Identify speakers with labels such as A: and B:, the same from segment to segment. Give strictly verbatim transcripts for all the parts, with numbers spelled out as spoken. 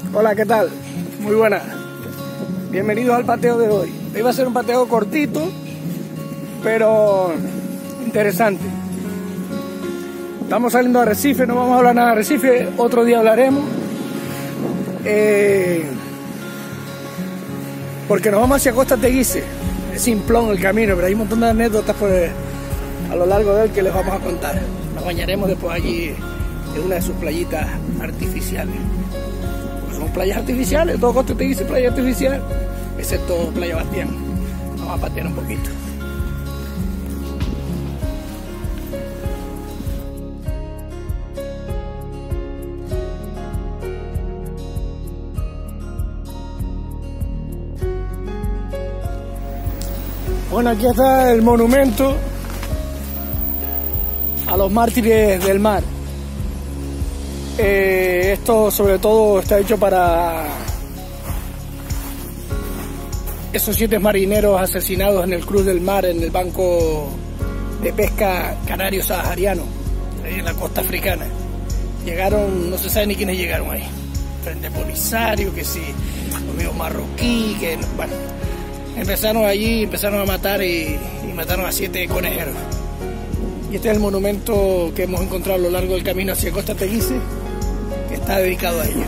A: Hola, ¿qué tal? Muy buenas. Bienvenidos al pateo de hoy. Hoy va a ser un pateo cortito, pero interesante. Estamos saliendo de Arrecife, no vamos a hablar nada de Arrecife, otro día hablaremos. Eh, porque nos vamos hacia Costa Teguise. Es simplón el camino, pero hay un montón de anécdotas por el, a lo largo de él que les vamos a contar. Nos bañaremos después allí en una de sus playitas artificiales. Son playas artificiales, todo Costa Teguise playa artificial, excepto Playa Bastián. Vamos a patear un poquito. Bueno, aquí está el monumento a los mártires del mar. Eh, esto sobre todo está hecho para esos siete marineros asesinados en el Cruz del Mar, en el banco de pesca canario sahariano, en la costa africana. Llegaron, no se sabe ni quiénes llegaron ahí. Frente Polisario, que sí, los mismos marroquí, que bueno, empezaron allí, empezaron a matar y, y mataron a siete conejeros. Y este es el monumento que hemos encontrado a lo largo del camino hacia Costa Teguise, que está dedicado a ellos.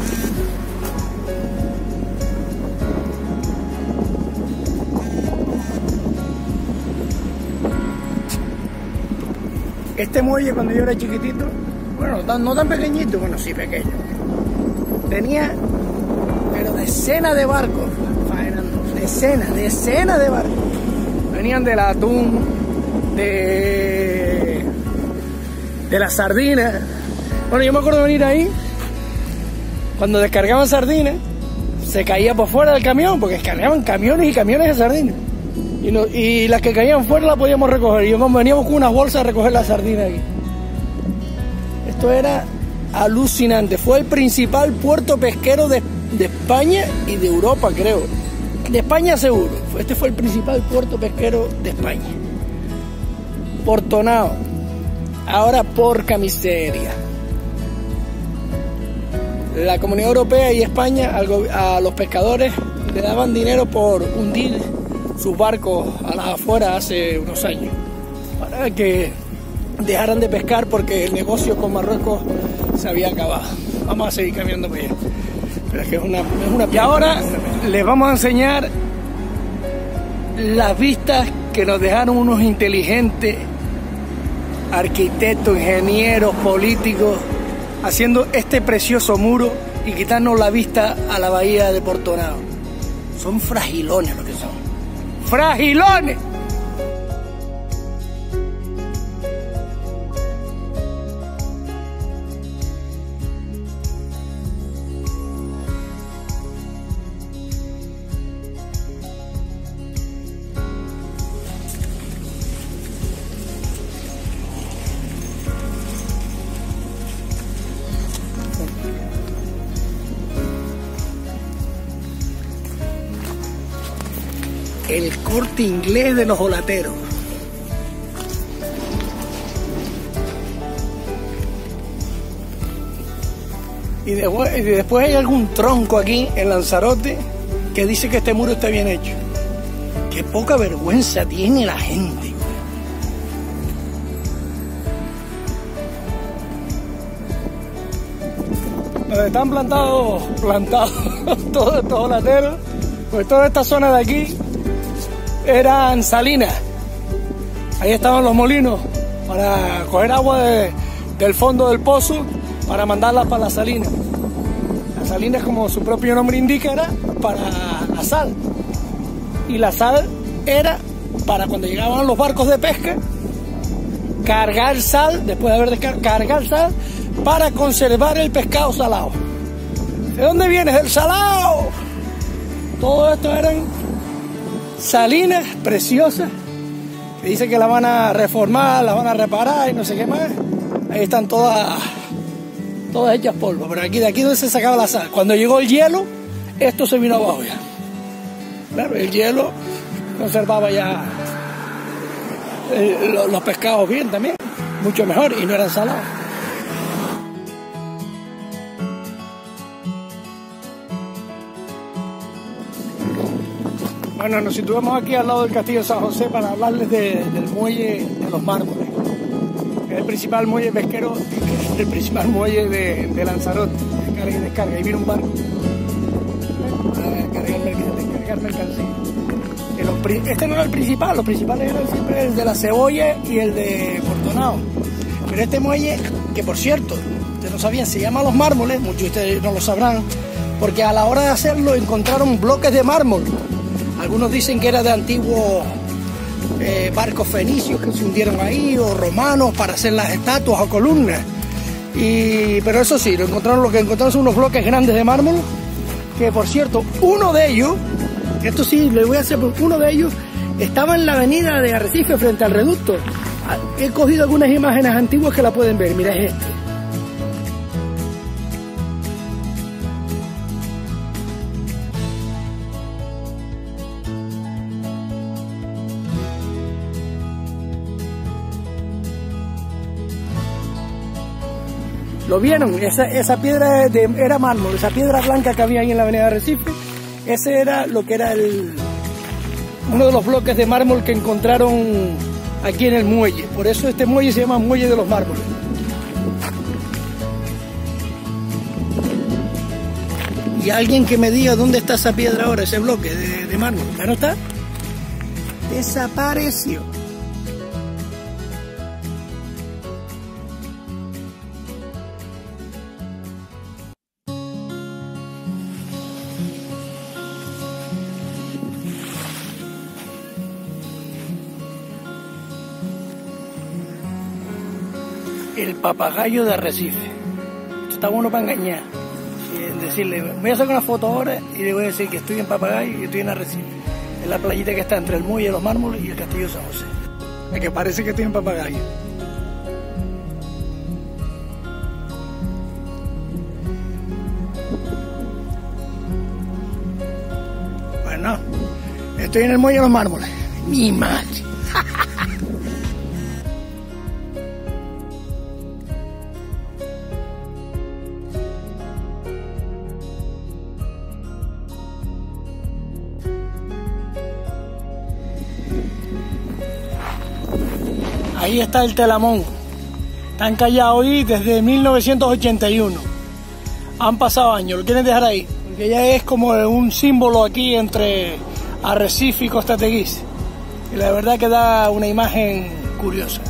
A: Este muelle, cuando yo era chiquitito, bueno, no tan, no tan pequeñito, bueno, sí pequeño, tenía, pero decenas de barcos, decenas, decenas de barcos. Venían del atún, de, de las sardinas. Bueno, yo me acuerdo de venir ahí, cuando descargaban sardinas, se caía por fuera del camión, porque descargaban camiones y camiones de sardinas. Y, no, y las que caían fuera las podíamos recoger. Y veníamos con unas bolsas a recoger las sardinas aquí. Esto era alucinante. Fue el principal puerto pesquero de, de España y de Europa, creo. De España seguro. Este fue el principal puerto pesquero de España. Portonao. Ahora porca miseria. La Comunidad Europea y España a los pescadores le daban dinero por hundir sus barcos a las afueras hace unos años, para que dejaran de pescar porque el negocio con Marruecos se había acabado. Vamos a seguir caminando por allá. Pero es que es una, es una... Y ahora les vamos a enseñar las vistas que nos dejaron unos inteligentes arquitectos, ingenieros, políticos, haciendo este precioso muro y quitarnos la vista a la bahía de Portonao. Son fragilones lo que son. ¡Fragilones! El Corte Inglés de los Olateros. Y después, y después hay algún tronco aquí en Lanzarote que dice que este muro está bien hecho. Qué poca vergüenza tiene la gente. Donde están plantados, plantados todos estos olateros, pues toda esta zona de aquí eran salinas. Ahí estaban los molinos para coger agua de, del fondo del pozo para mandarla para las salinas. Las salinas, como su propio nombre indica, era para la sal. Y la sal era para cuando llegaban los barcos de pesca, cargar sal, después de haber descargado, cargar sal para conservar el pescado salado. ¿De dónde vienes? ¡Del salado! Todo esto eran salinas preciosas, que dicen que la van a reformar, la van a reparar y no sé qué más. Ahí están todas, todas hechas polvo, pero aquí de aquí donde se sacaba la sal. Cuando llegó el hielo, esto se vino abajo ya. Claro, el hielo conservaba ya eh, los pescados bien también, mucho mejor, y no eran salados. Bueno, nos situamos aquí al lado del Castillo de San José para hablarles de, del muelle de los Mármoles. Es el principal muelle pesquero, el principal muelle de, de Lanzarote, de carga y descarga. Ahí viene un barco para cargar, cargar mercancía. Este no era el principal, los principales eran siempre el de la Cebolla y el de Fortonao. Pero este muelle, que por cierto, ustedes no sabían, se llama Los Mármoles, muchos de ustedes no lo sabrán, porque a la hora de hacerlo encontraron bloques de mármol. Algunos dicen que era de antiguos eh, barcos fenicios que se hundieron ahí, o romanos para hacer las estatuas o columnas. Y, pero eso sí, lo encontraron, lo que encontraron son unos bloques grandes de mármol, que por cierto, uno de ellos, esto sí, le voy a hacer, uno de ellos estaba en la avenida de Arrecife frente al reducto. He cogido algunas imágenes antiguas que la pueden ver, mira, es este. ¿Lo vieron? Esa, esa piedra de, era mármol, esa piedra blanca que había ahí en la avenida de Arrecife, ese era lo que era el, uno de los bloques de mármol que encontraron aquí en el muelle. Por eso este muelle se llama Muelle de los Mármoles. Y alguien que me diga dónde está esa piedra ahora, ese bloque de, de mármol. ¿Ya no está? Desapareció. El papagayo de Arrecife. Esto está bueno para engañar. Y decirle, voy a sacar una foto ahora y le voy a decir que estoy en Papagayo y estoy en Arrecife. Es la playita que está entre el muelle de los Mármoles y el Castillo de San José. Es que parece que estoy en Papagayo. Bueno, estoy en el muelle de los Mármoles. Mi madre. Ahí está el Telamón. Está encallado ahí desde mil novecientos ochenta y uno. Han pasado años, lo quieren dejar ahí, porque ya es como un símbolo aquí entre Arrecife y Costa Teguise. Y la verdad que da una imagen curiosa.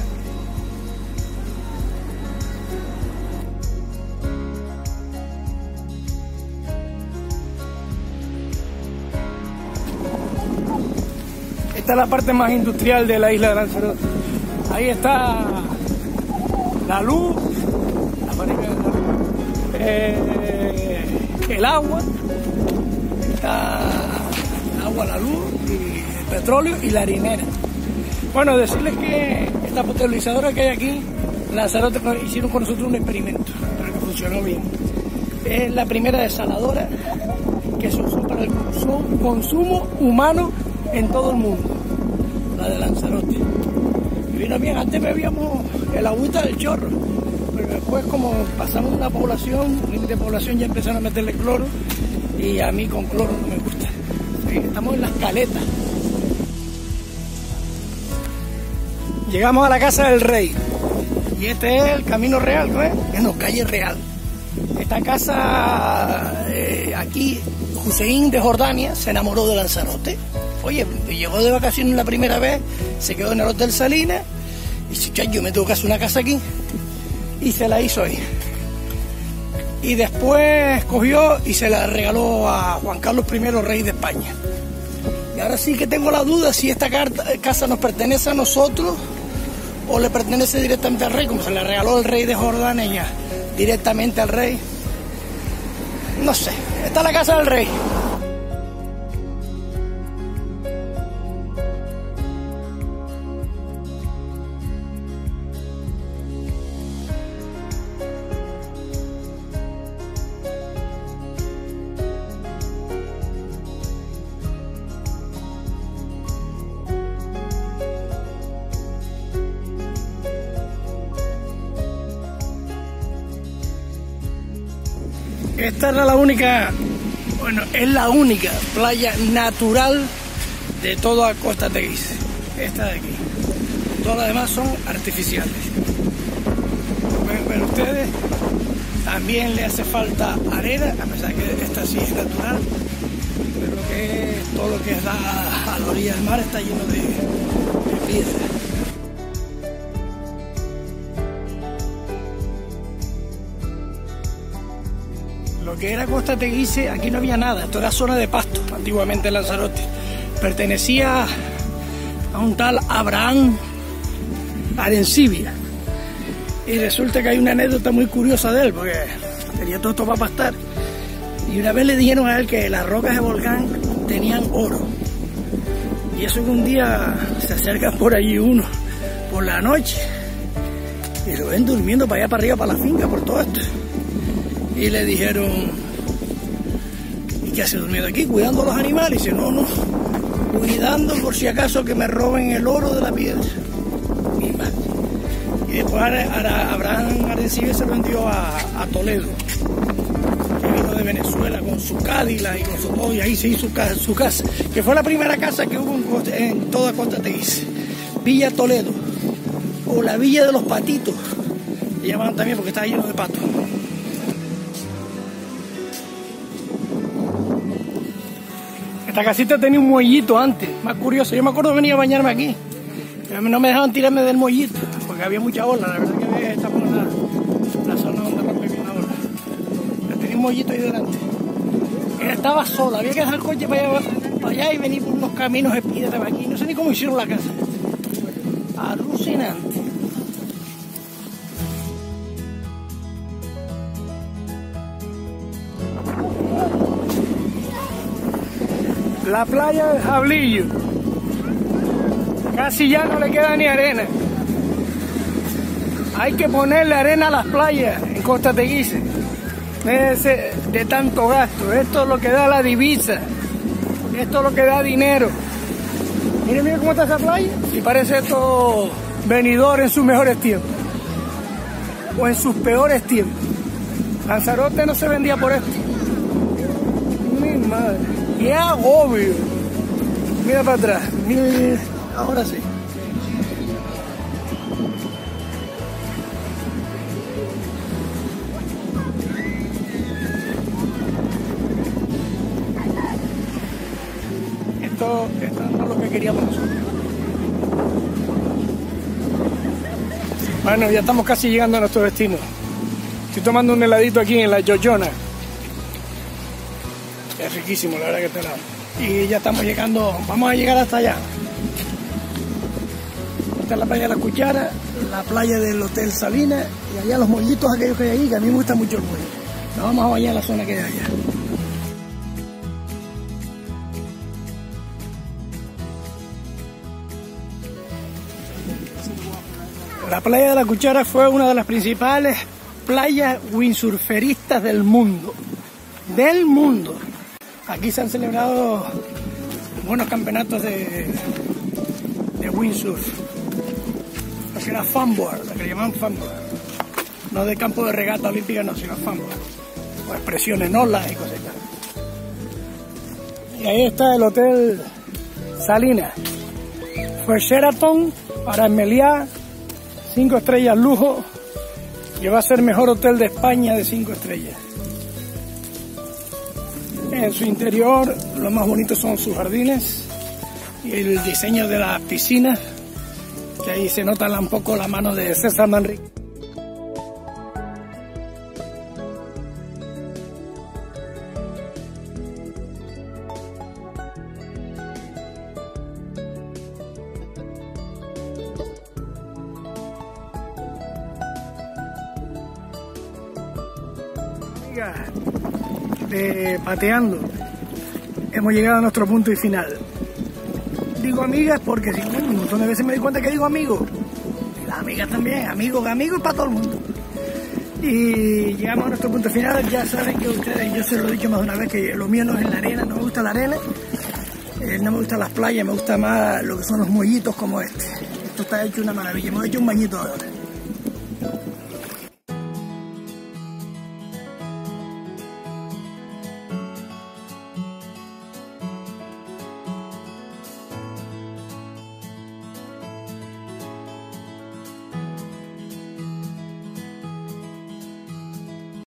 A: Esta es la parte más industrial de la isla de Lanzarote. Ahí está la luz, la fábrica de la luz, eh, el agua, está el agua, la luz, y el petróleo y la harinera. Bueno, decirles que esta potabilizadora que hay aquí, Lanzarote, hicieron con nosotros un experimento, pero que funcionó bien. Es la primera desaladora que se usó para el consumo, consumo humano en todo el mundo, la de Lanzarote. Vino bien, antes bebíamos el agüita del chorro, pero después como pasamos una población, un límite de población, ya empezaron a meterle cloro y a mí con cloro no me gusta. Sí, estamos en las caletas. Llegamos a la casa del rey y este es el camino real, ¿no es? No, calle real. Esta casa, eh, aquí, Hussein de Jordania se enamoró de Lanzarote. Oye, llegó de vacaciones la primera vez, se quedó en el Hotel Salinas y dice, yo me tengo que hacer una casa aquí. Y se la hizo ahí. Y después cogió y se la regaló a Juan Carlos primero, rey de España. Y ahora sí que tengo la duda si esta casa nos pertenece a nosotros o le pertenece directamente al rey, como se le regaló el rey de Jordania directamente al rey. No sé, esta es la casa del rey. Esta era la única, bueno, es la única playa natural de toda Costa Teguise, esta de aquí. Todas las demás son artificiales. Pueden ver ustedes, también le hace falta arena, a pesar que esta sí es natural, pero lo que es, todo lo que es a, a la orilla del mar está lleno de, de piedra. Lo que era Costa Teguise, aquí no había nada, esto era zona de pasto, antiguamente en Lanzarote. Pertenecía a un tal Abraham Arencibia. Y resulta que hay una anécdota muy curiosa de él, porque tenía todo esto para pastar. Y una vez le dijeron a él que las rocas de volcán tenían oro. Y eso que un día se acerca por allí uno, por la noche, y lo ven durmiendo para allá, para arriba, para la finca, por todo esto. Y le dijeron, ¿y qué hace durmiendo aquí? Cuidando a los animales. Y dice, no, no, cuidando por si acaso que me roben el oro de la piedra. Mi madre. Y después Abraham Arencibia se lo vendió a, a Toledo, que vino de Venezuela con su Cádila y con su todo, y ahí se hizo su, su casa, que fue la primera casa que hubo en, en toda Costa Teguise. Villa Toledo, o la Villa de los Patitos, le llamaban también porque estaba lleno de patos. Esta casita tenía un muellito antes, más curioso. Yo me acuerdo de venir a bañarme aquí, pero no me dejaban tirarme del muellito, porque había mucha ola. La verdad que estamos en la, la zona donde rompe bien la ola. Pero tenía un muellito ahí delante. Estaba sola, había que dejar el coche para allá, para allá y venir por unos caminos de piedra aquí. No sé ni cómo hicieron la casa. Alucinante. La playa del Jablillo, casi ya no le queda ni arena. Hay que ponerle arena a las playas en Costa Teguise, de, de tanto gasto. Esto es lo que da la divisa, esto es lo que da dinero. Miren, miren cómo está esa playa, y parece esto Benidorm en sus mejores tiempos, o en sus peores tiempos. Lanzarote no se vendía por esto. Mi madre. ¡Qué agobio! Mira para atrás, mira, mira, ahora sí. Esto, esto no es lo que queríamos nosotros. Bueno, ya estamos casi llegando a nuestro destino. Estoy tomando un heladito aquí en la Yoyona. Es riquísimo, la verdad que este helado. Y ya estamos llegando, vamos a llegar hasta allá. Esta es la playa de la Cuchara, la playa del Hotel Salinas, y allá los mollitos aquellos que hay ahí, que a mí me gusta mucho el muelle. Nos vamos a bañar en la zona que hay allá. La playa de la Cuchara fue una de las principales playas windsurferistas del mundo. Del mundo. Aquí se han celebrado buenos campeonatos de, de windsurf. Lo que era funboard, lo que le llamaban funboard. No de campo de regata olímpica, no, sino funboard. O expresiones, olas y cositas. Y ahí está el Hotel Salinas. Fue Sheraton, ahora en Meliá, cinco estrellas lujo, y va a ser el mejor hotel de España de cinco estrellas. En su interior, lo más bonito son sus jardines y el diseño de las piscinas, que ahí se nota un poco la mano de César Manrique. De pateando, hemos llegado a nuestro punto y final. Digo amigas porque si un montón de veces me di cuenta que digo amigo, y las amigas también, amigos, amigos para todo el mundo. Y llegamos a nuestro punto final. Ya saben que ustedes, yo se lo he dicho más de una vez, que lo mío no es en la arena, no me gusta la arena, eh, no me gustan las playas, me gusta más lo que son los muellitos como este. Esto está hecho una maravilla, hemos hecho un bañito ahora.